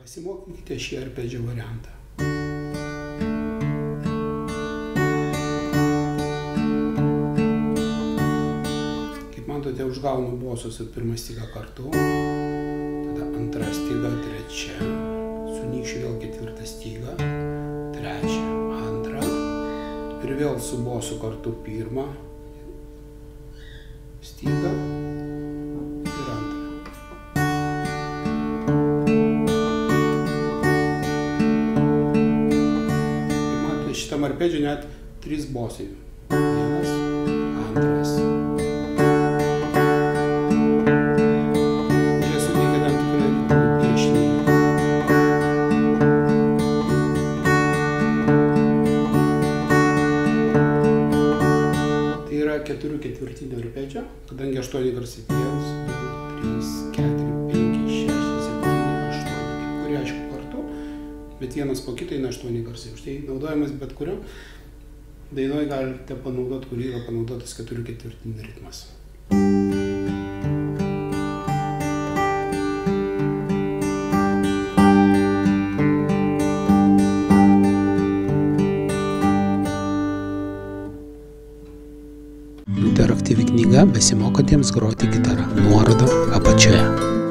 Pasimokykite šį arpedžio variantą. Kaip matote, užgaunu bosus ir pirmą stygą kartu, tada antrą stygą, trečia, sunykščiu vėl ketvirtą stygą, trečią, antrą ir vėl su bosu kartu pirmą stygą. Šitam arpedžiui net 3 bosai. Vienas, antras. Jie suteikia tam tikrą piešinį. Tai yra 4 ketvirtinio arpedžio, kadangi 8 garsai 1, 2, 3, 4, 5, 6, 7, 8, kurie aišku kartu. Bet vienas po kitą eina 8 garsai. Už tai naudojamas bet kurio dainoj galite panaudoti, kur yra panaudotas 4 ketvirtinio ritmas. Interaktyvi knyga besimokantiems groti gitarą. Nuoroda apačioje.